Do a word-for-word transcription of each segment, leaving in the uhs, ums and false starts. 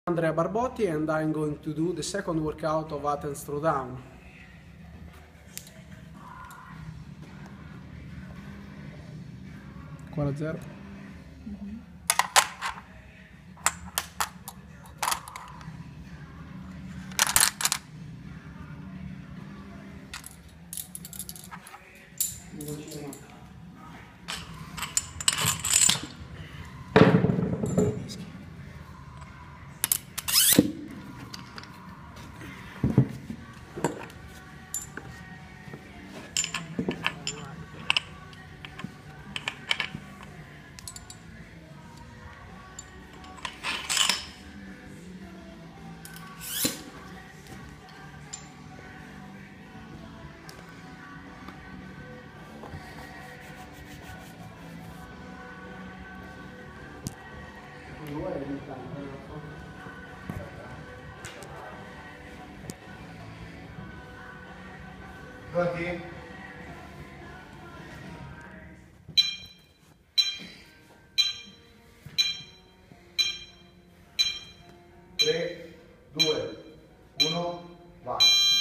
Andrea Barbotti, and I'm going to do the second workout of Athens Throwdown. quattro a zero. Pronti? tre, due, uno, vai!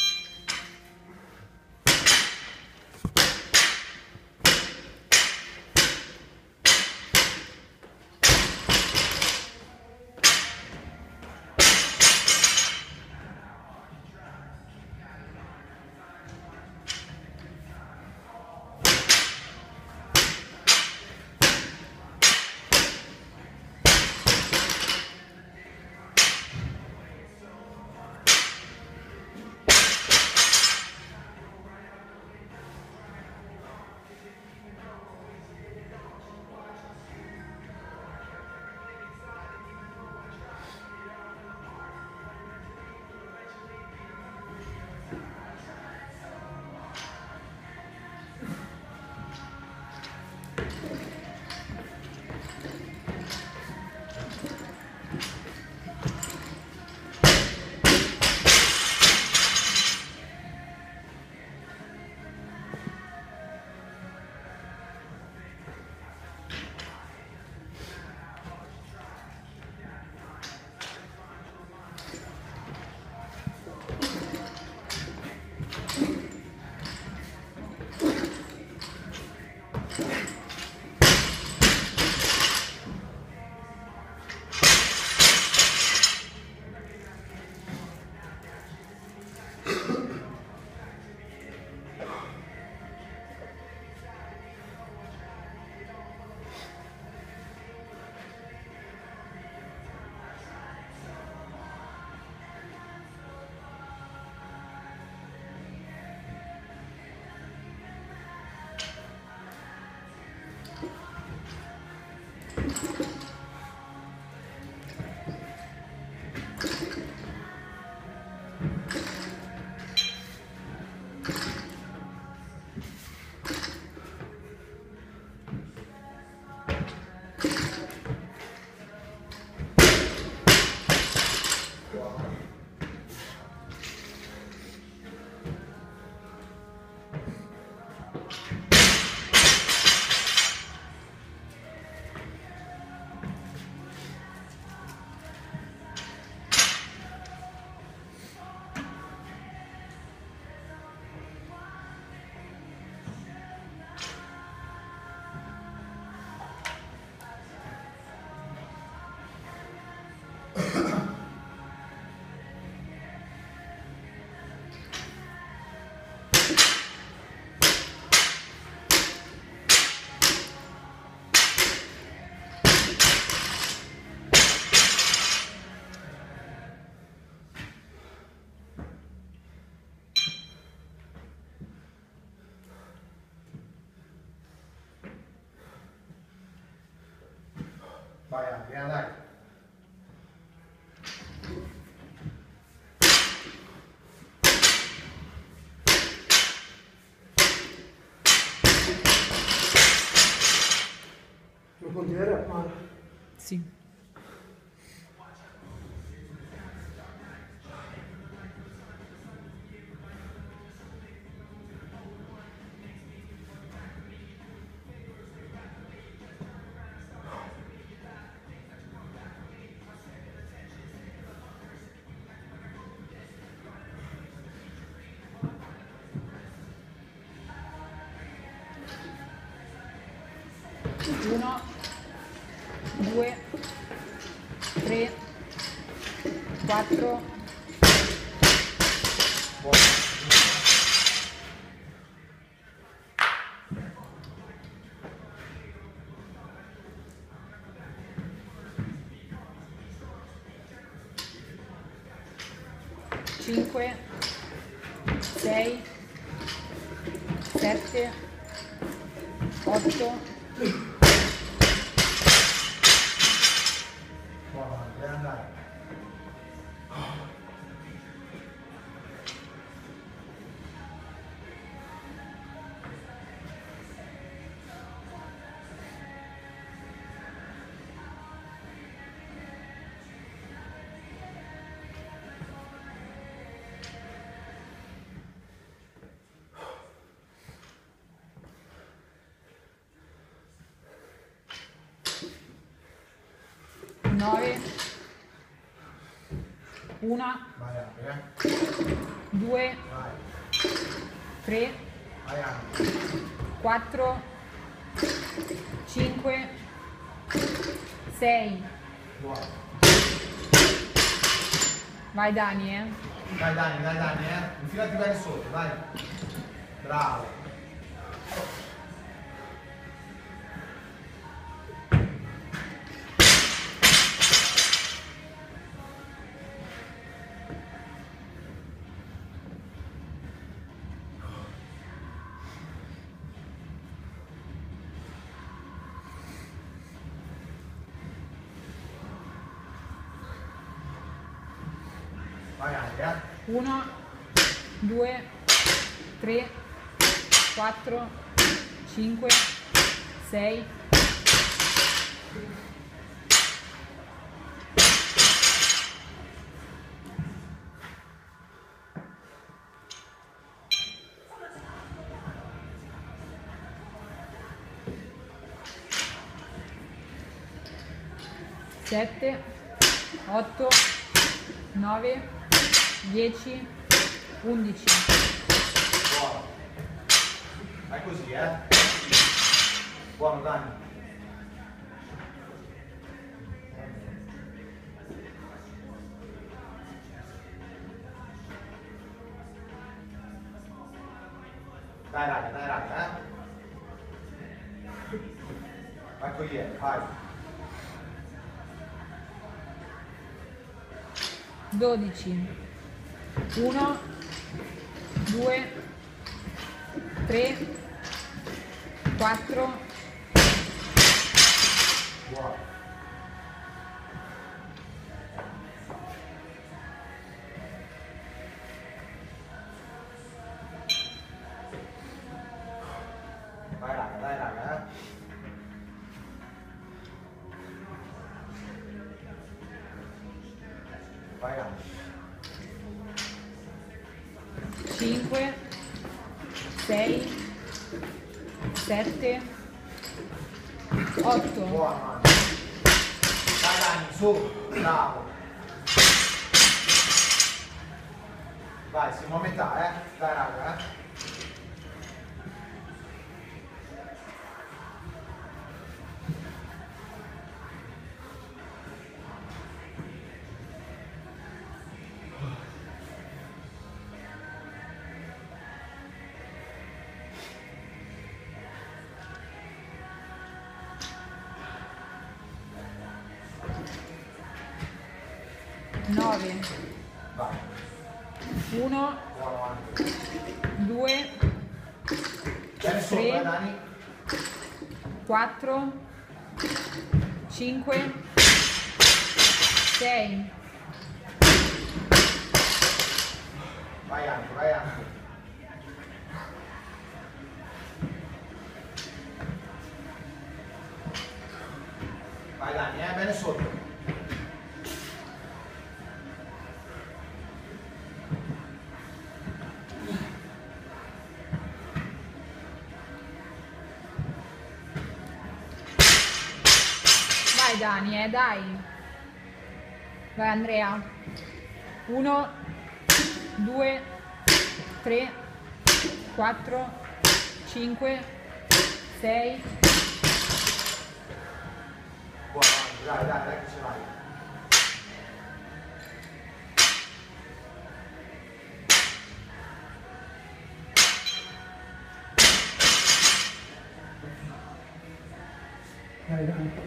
Vai Andrea, dai! Lo continuerei a fare? Sì. uno, due, tre, quattro, cinque, sei, sette, otto, Buono, devi andare. nove, uno, Vai Andri, eh. due, Vai. tre, Vai Andri. quattro, cinque, sei. Buono. Vai Dani, eh. Dai Dani, dai Dani, eh. Infilati bene sotto, dai. Bravo. Vai Andri, eh. uno, due, tre, quattro, cinque, sei. sette, otto, nove, dieci, undici. Buono. Vai così, eh. Buono Dani. Dai raga, dai raga, eh. Vai con ieri, vai. dodici, uno, due, tre, quattro, Buono. Vai raga, dai raga, eh. Vai raga. cinque, sei, sette, otto. Buono Dani. Dai Dani, su, bravo. Vai, siamo a metà, eh. Dai raga, eh. nove, Vai. uno, Buono Andri. due, Bene sopra, Tre. eh, Dani. quattro, cinque, sei. Vai Andri, vai Andri. Vai Dani, eh, bene sotto. Vai Dani, eh, dai. Vai Andrea. uno, due, tre, quattro, cinque, sei, Buono, dai, dai, dai che ce l'hai. Dai, dai.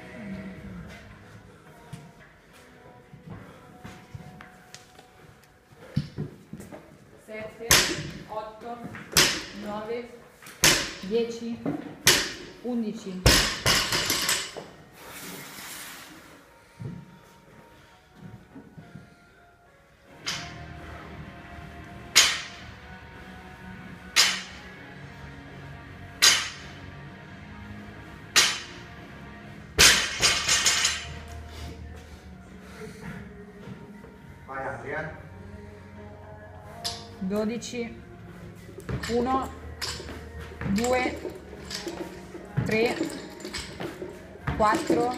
sette, otto, nove, dieci, undici. Vai Andrea. dodici, uno, due, tre, quattro,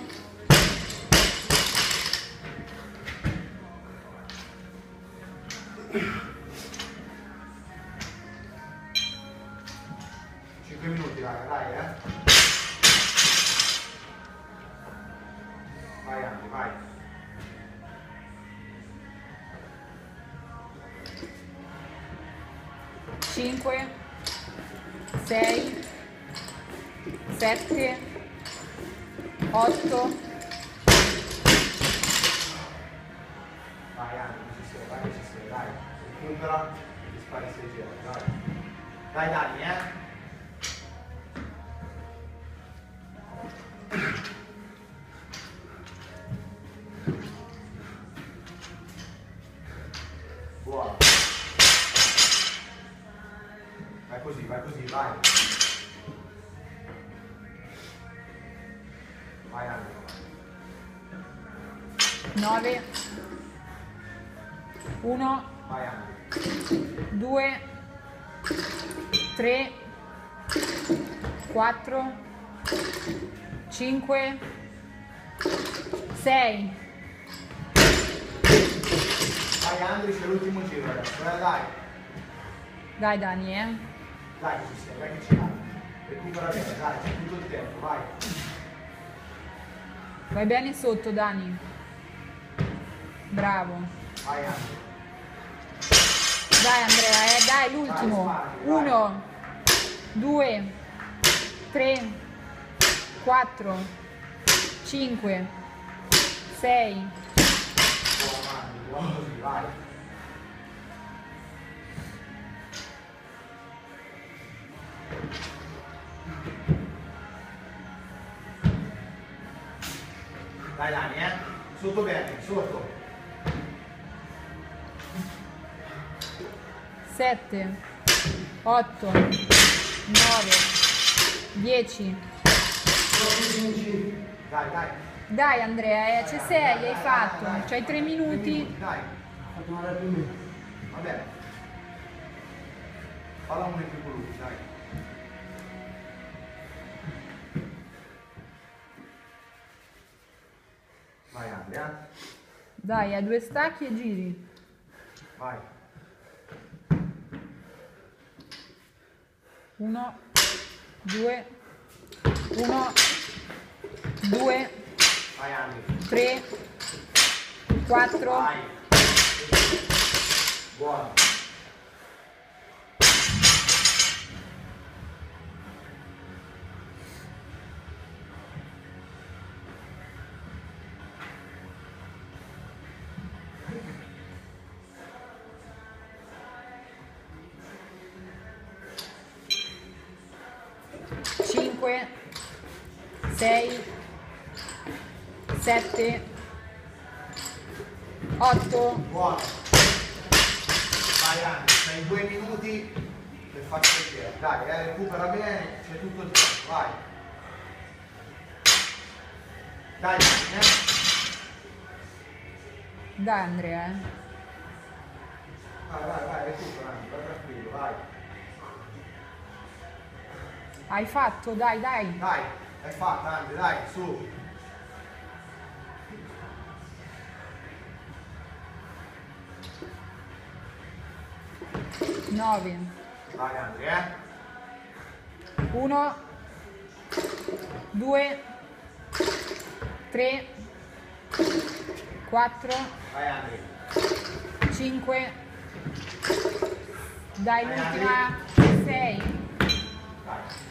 cinque minuti raga, dai eh. Vai Andrea, vai. cinque, sei, sette, otto, Vai Andrea, che ci sei, vai che ci sei, dai. Recupera e ti spari sei giri, dai. Dai Dani eh. Buono. Vai così, vai così, vai. Vai Andrea. nove, uno, Vai Andrea. due, tre, quattro, cinque, sei. Vai Andrea, c'è l'ultimo giro ragazzi, dai, dai. Dai Dani, eh. Dai che ci sei, dai che ci hai. Recupera bene, dai, c'è tutto il tempo, vai. Vai bene sotto Dani. Bravo. Vai Andrea. Dai Andrea, eh, dai l'ultimo. Vai, spari, vai. uno, due, tre, quattro, cinque, sei. Buono Andrea, buono così, vai. Dai Dani, eh? Sotto bene, sotto. sette, otto, nove, dieci. Dai, dai. Dai Andrea, eh, ci sei, hai fatto. C'hai tre minuti. Dai, Ho fatto una per me. va bene. Falla un più con lui, dai. Vai Andrea. Dai, a due stacchi e giri. Vai. uno, due, uno, due, Vai Andrea. tre, quattro, Vai. Buono. cinque, sei, sette, otto. Buono. Vai Andrea, hai due minuti per farci vedere. Dai, eh, recupera bene, c'è tutto il tempo, vai. Dai, Dani, eh. Dai Andrea, eh. Vai, vai, vai, recupera, Andrea, vai tranquillo, vai. Hai fatto, dai, dai. Dai, è fatta Andrea, dai, su. nove, Vai Andrea, uno, due, tre, quattro, Vai Andri. cinque, dai l'ultima, sei. Vai.